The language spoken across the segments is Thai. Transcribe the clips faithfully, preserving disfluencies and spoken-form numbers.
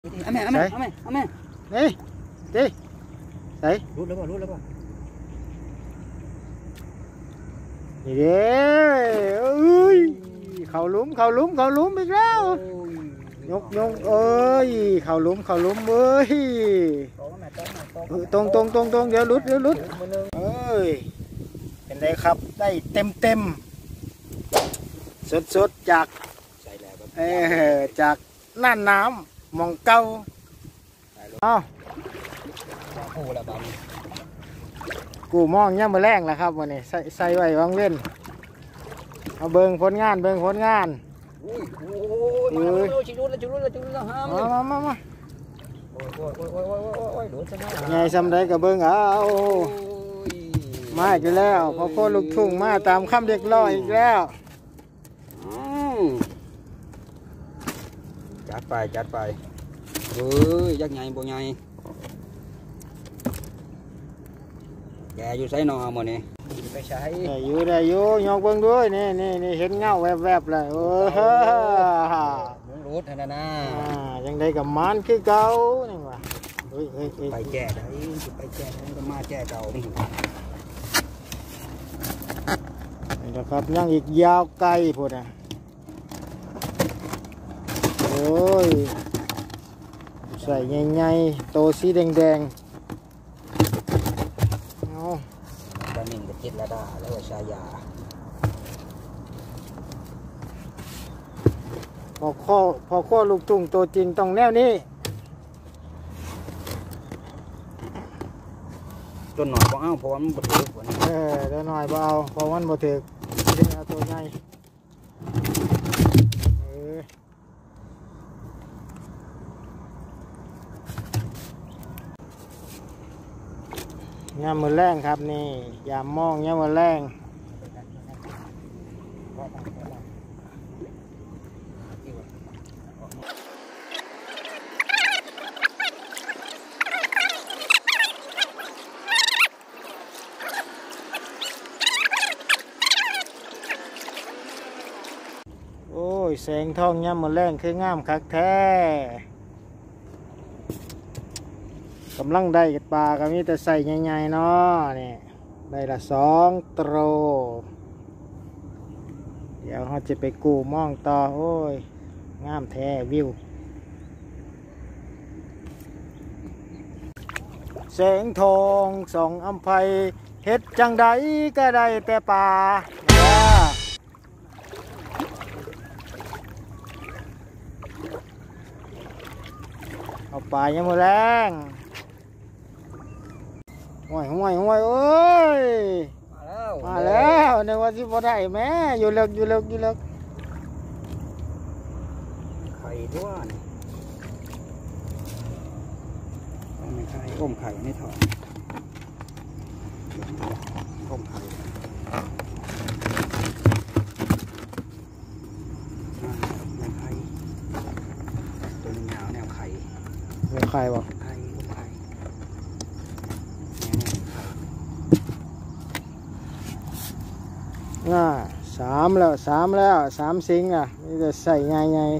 เอาแม่เอาแม่เอาแม่เอาแม่นี่ดิใส่รู้แล้วป่ะรู้แล้วป่ะนี่เด้เอ้ยเข่าลุ้มเข่าลุ้มเข่าลุ้มอีกแล้วยกยกเอ้ยเข่าลุ้มเข่าลุ้มเอ้ยตรงตรงตรงตรงเดี๋ยวลุดเดี๋ยวลุดเอ้ยเป็นไรครับได้เต็มเต็มสดสดจากเออจากน่านน้ำมองเก้าอ้าวกูละบ้ากูมองย่ำมาแรงแล้วครับวันนี้ใส่ใส่ไว้วางเล่นเอาเบิ่งผลงานเบิ่งผลงานอุ้ยโอ้ยมาชิลุแล้วชิลุแล้วชิลุแล้วห้ามมามามาโอ้ยโอ้ยโอ้ยโอ้ยโอ้ยโอ้ยโอ้ยโดนซะแล้วไงซ้ำได้กับเบิ่งเอามาอีกแล้วพอโคลูกทุ่งมาตามคำเรียกร้องอีกแล้วจัดไปจัดไปเฮ้ยยักษ์ใหญ่บ่ใหญ่แกอยู่ใส่นอหมดนี่ไปใช้ได้อยู่ได้อยู่ยกเบิ่งด้วยนี่นี่นี่เห็นเงาแวบๆเลยโอ้ฮะมึงรู้ทันนะนะยังได้กับมันคือเก่านี่ว่ะเฮ้ยเฮ้ยไปแก่ได้ไปแก่ก็มาแก่เก่านี่นะครับยังอีกยาวไกลพุ่นนะโอ้ยใส่ใหญ่ๆโตสีแดงๆเอาบะหมี่กับจิตระดาแล้วก็ชายาพอข้อพอข้อลูกทุ่งตัวจริงต้องแนวนี้ตัวหน่อยก็เอาเพราะว่ามันบดถึกกว่านี้เออตัวหน่อยเบาเพราะมันบดถึกดึงเอาตัวใหญ่ย่ามือแรงครับนี่อย่ามองย่ามือแรงโอ้ยแสงทองย่ามือแรงคืองามคักแท้กำลังได้ปลาก็มีแต่ใส่ใหญ่ๆเนาะนี่ได้ละสองโตรเดี๋ยวเราจะไปกูมองต่อโอ้ยงามแท้วิวแสงทองสองอำไพเฮ็ดจังใดก็ได้แต่ปลาเอาปลายังมือแรงห่วยห่วยห่วยโอ้ยมาแล้วในวันที่พอได้แม่อยู่เลิกอยู่เลิกอยู่เลิกไข่ด้วยไม่ไข่ต้มไข่ไม่ถอดต้มไข่แนวไข่ตัวนี้ยาวแนวไข่แนวไข่บอกไข่ต้มไข่น่าสามแล้วสามแล้วสามสิงอ่ะนี่จะใส่ไงไง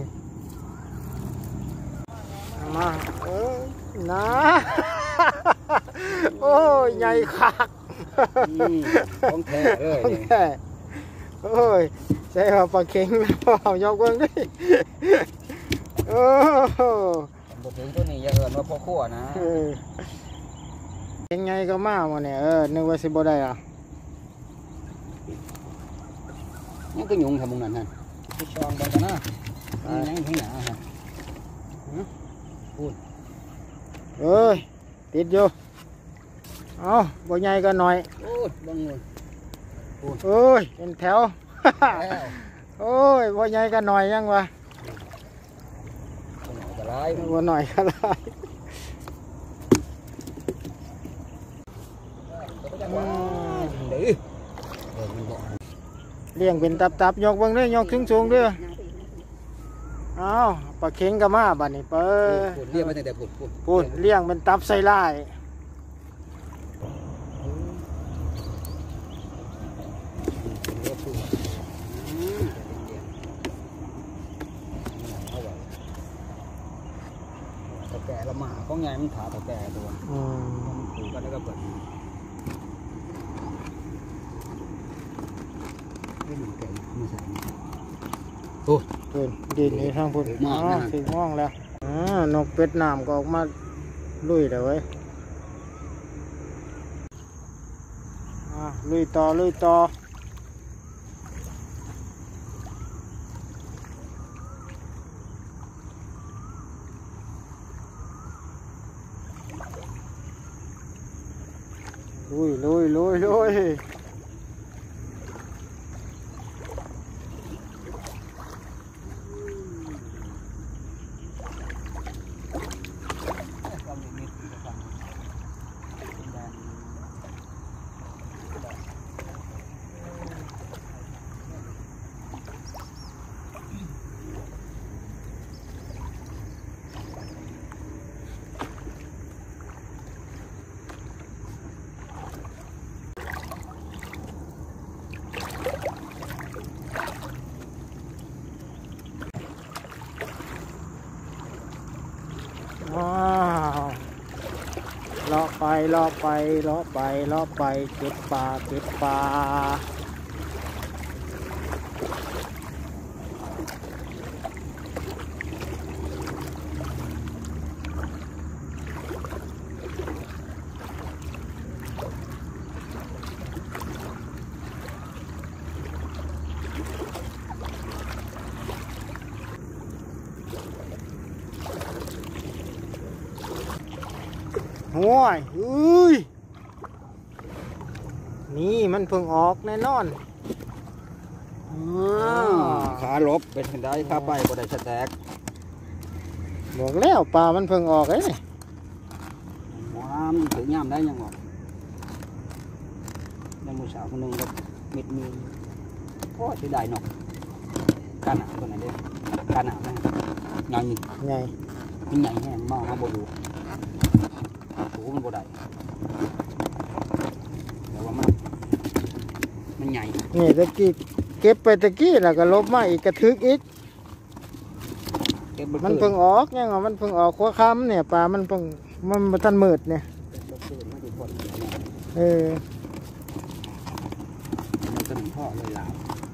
มาเออนะโอ้ยใหญ่คักต้องแท้เลยต้องแท้โอ้ยใช่ว่าปลาเค็งแล้วเอายกเบิ้งดิโอ้บทถึงตัวนี้อย่าเอิญว่าพ่อขั้วนะยังไงก็มาวันนี้เออนึกว่าสิบ่ได้อ่ะนี่ก็ยุงทำมึงนั่นฮะที่ชองบอลกันนะนี่ยังที่หนาฮะพูดเอ้ยติดอยู่เอาบ่ใหญ่ก็หน่อยโอ้ยบังเลยโอ้ยเป็นแถวโอ้ยบ่ใหญ่ก็หน่อยยังวะบ่หน่อยก็ได้เลี้ยงเป็นตับๆยกเบิ้งด้วยยกสูงๆด้วยอ้าวปลาเค็งกับมาบัดนี้เปิ้ลเลี้ยงมาตั้งแต่ปุ่นปุ่นเลี้ยงเป็นตับใส่ลายตะแก่ละหมาของใหญ่มันขาตะแก่ตัวอืมมันถูกกันแล้วก็เปิดไม่หนึ่งแก่มาใส่โอ้เดินดินนี่ทางพุ่นมองนะถึงมองแล้วอ่านกเป็ดน้ำก็ออกมาลุยแล้วเว้ยอ่าลุยต่อลุยต่อลุยลุยลุยลุยว้าวเลาะไปเลาะไปเลาะไปเลาะไปเก็บปลาเก็บปลาห้วยอุ้ยนี่มันเพิ่งออกแน่นอนขาลบเป็นได้ขาไปก็ได้สแต็กบอกแล้วปลามันเพิ่งออกเลยนี่ว้ามันถึงย่ำได้ยังหรอยังมือสาวคนหนึ่งก็มิดมีโอ้ที่ได้หนกกาหนาตัวไหนเด้กาหนาไหมใหญ่ไงมันใหญ่แห้งมากมาบดูถูมันบได้แต่ว่ามันมันใหญ่นี่ตะกี้เก็บไปตะกี้แล้วก็ลบมาอีกกระทึกอีกมันเพิ่งออกยังมันเพิ่งออกหัวค่ำเนี่ยปลามันเพิ่งมันบ่ทันมืดเนี่ยเออมันก็หนึ่งพ่อเลยลาว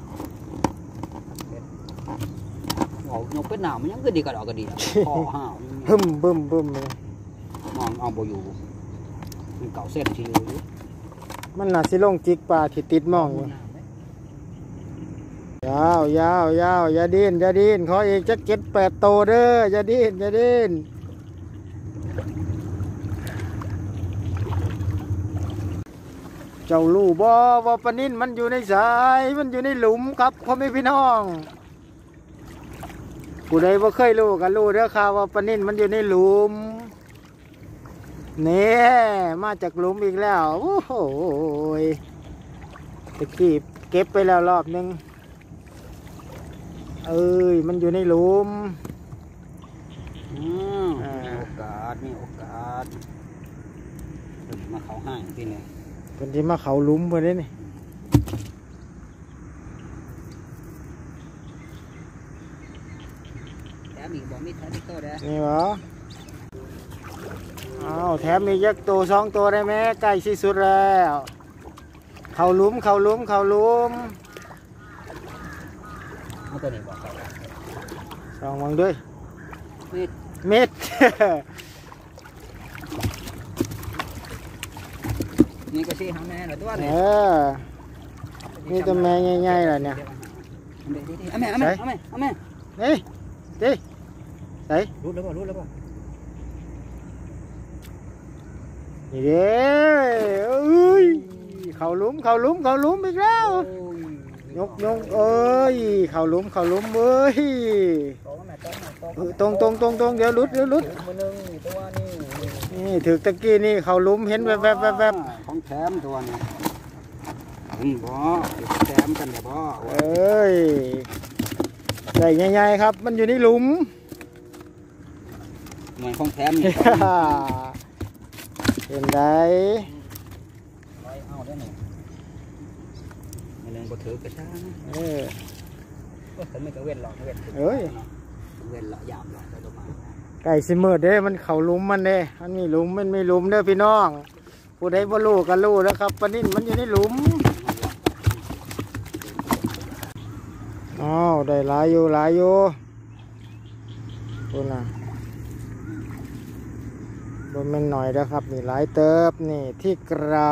ออกนกเป็ดหนาวมันยังก็ดีกระดอกกระดีพ่อห้าวบึ้มบึ้มบึ้มเลยมองเอาโบอยู่มันเก่าเส้นที่อยู่มันน่าสิลงจิกปลาที่ติดหมองอยู่ยาวยาวยาวอย่าดิ้นอย่าดิ้นขออีกจะเก็ดแปดโตเด้ออย่าดิ้นอย่าดิ้นเจ้าลู่บ่ว่าปลานิ่นมันอยู่ในสายมันอยู่ในหลุมครับพ่อแม่พี่น้องผู้ใดบ่เคยรู้กันรู้เด้อค่ะว่าปลานิ่นมันอยู่ในหลุมเนี่ยมาจากหลุมอีกแล้วโอ้โหตะกี้เก็บไปแล้วรอบนึงเอ้ยมันอยู่ในหลุมมีโอกาสมีโอกาสมาเขาห้างที่นี่เป็นที่มาเขาหลุมเพื่อนนี่แถมอีกบอกมีแถมอีกตัวเด้อนี่เหรออ้าวแถมมียักษ์ตัวสองตัวได้ไหมใกล้ที่สุดแล้วเขาหลุมเขาหลุมเขาหลุมเอาตัวนี้บอกเขาสองวังด้วยมีดเม็ดนี่ก็ชี้หาแม่เหรอตัวเอนี้อนี่ตัวแม่ใหญ่ๆเลยเนี่ยเอาแม่เอาแม่เอาแม่เอาแม่นี่ดิไหนรู้แล้วป่ะรู้แล้วป่ะนี่เด้เอ้ยเขาหลุมเขาหลุมเขาหลุมอีกแล้วยกยกเอ้ยเขาหลุมเขาหลุมเอ้ยตรงตรงตรงตรงเดี๋ยวลุดเดี๋ยวลุดมือหนึ่งตัวนี้นี่ถือตะกี้นี่เขาหลุมเห็นแวบแวบแวบแวบของแถมตัวนี้บ่แถมกันแต่บ่เอ้ยใหญ่ใหญ่ๆครับมันอยู่ในหลุมเหมือนของแถมนี่เห็นไดร้อยเอาได้หนึ่งไม่เล่นบ่ถือกระชากเออก็ถึงไม่กระเว้นหรอกกระเว้นเอ้ยเว้นหรอกยามหรอกไปตัวมาไก่สิมืดเด้มันเขาหลุมมันเด้มันมีหลุมมันไม่หลุมเด้อพี่น้องผู้ใดบ่รู้ก็รู้แล้วครับปลานิ่นมันอยู่ในหลุมอ้าวได้หลายอยู่หลายอยู่คุณน่ะบนมันหน่อยนะครับนี่หลายเติบนี่ที่เกลา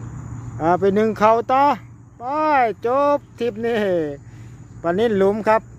อ่าไปหนึ่งเขาต่อไปจบทริปนี่ปลานิ่นหลุมครับ